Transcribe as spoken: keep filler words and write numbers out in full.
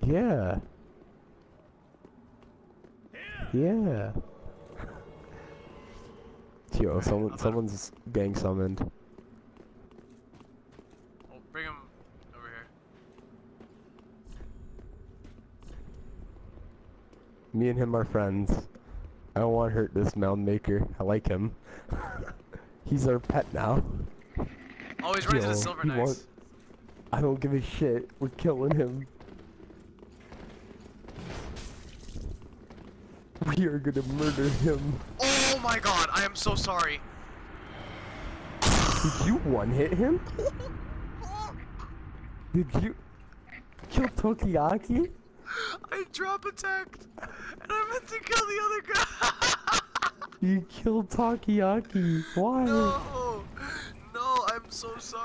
Yeah. Yeah. Yo, someone, someone's gang summoned. Oh, bring him over here. Me and him are friends. I don't want to hurt this mound maker. I like him. He's our pet now. Oh, he's running Yo, to the silver he knights. won't- I don't give a shit. We're killing him. We are gonna murder him. Oh my god, I am so sorry. Did you one hit him? Did you kill Tokiyaki? I drop attacked, and I meant to kill the other guy. You killed Tokiyaki. Why? No, no, I'm so sorry.